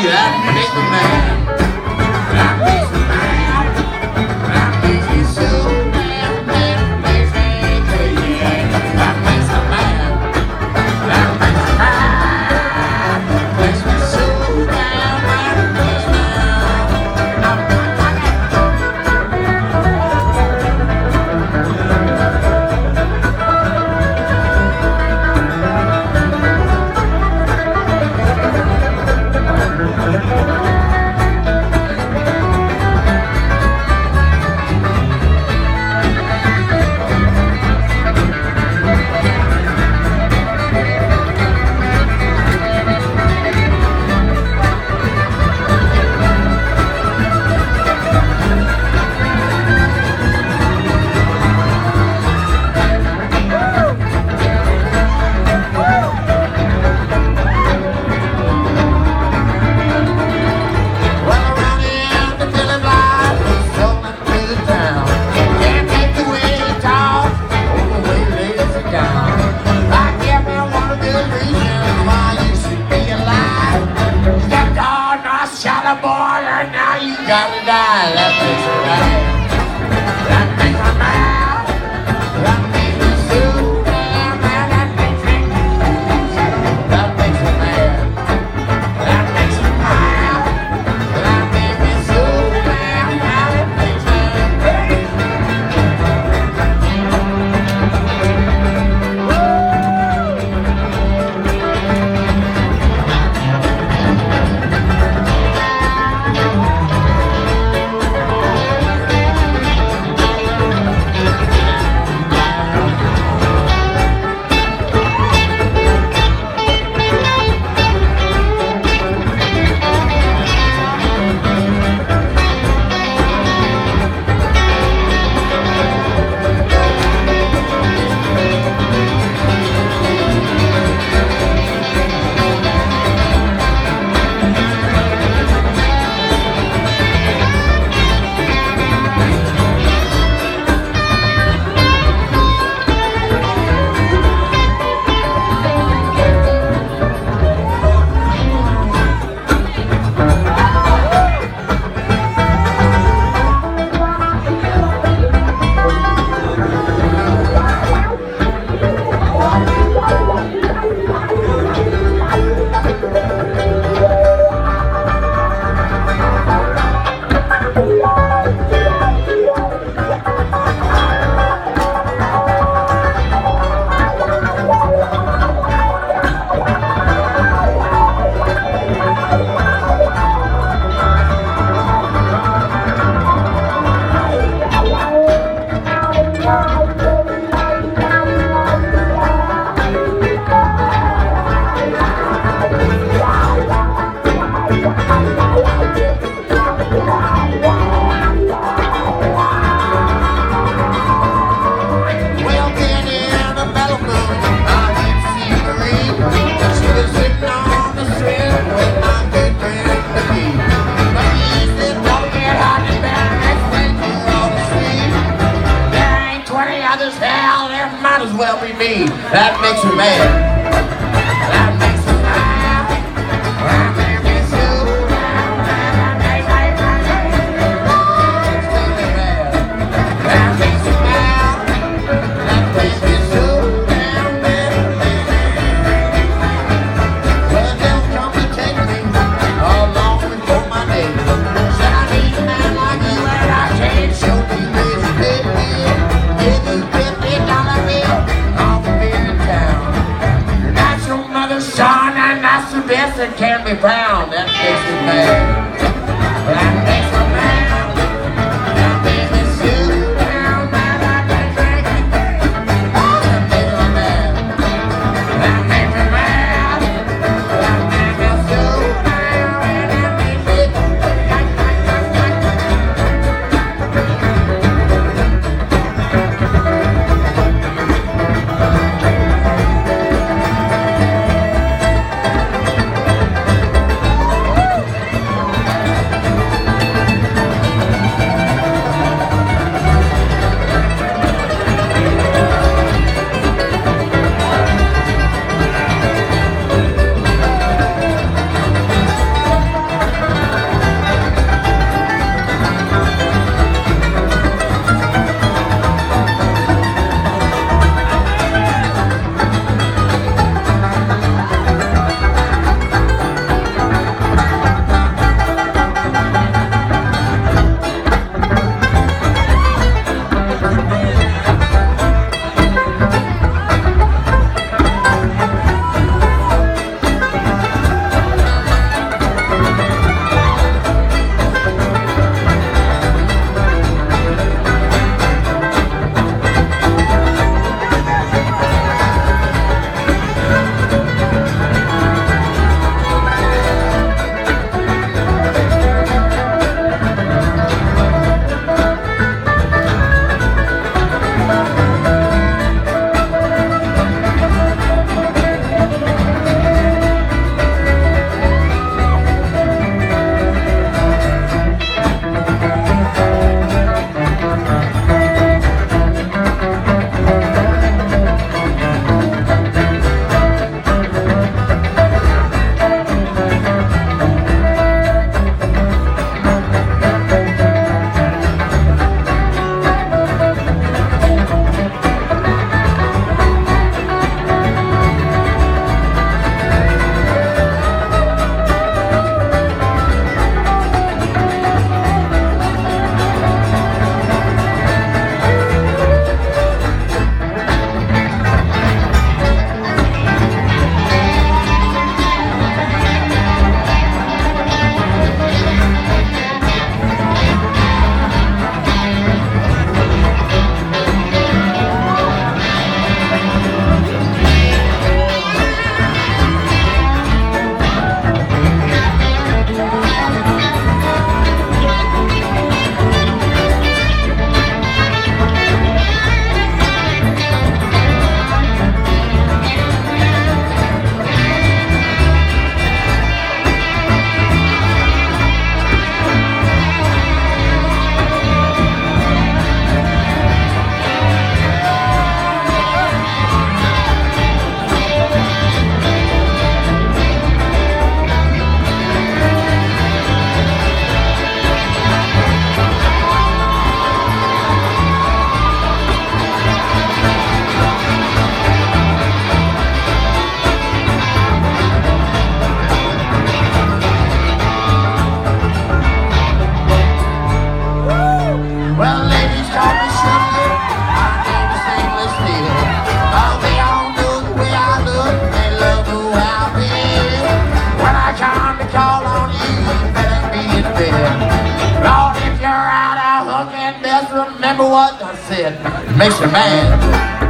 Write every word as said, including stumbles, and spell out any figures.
that makes me mad. That makes me mad. That makes me so mad. That makes me crazy. That makes me mad. That makes me mad. Makes me so mad. That makes me gotta die, that makes me mad. That makes me mad. That makes me so mad. That makes me That makes me mad. That makes me mad. That makes me so mad. That makes me as well be me. That makes me mad. That makes me mad. That makes me so mad. That makes me mad. That makes me mad. That makes me so damn mad. Well, they'll come to take me along before my day. Said I need a man like you and I can't show me this big deal. Give you fifty dollar bill. I'll be in town. said, it makes you mad.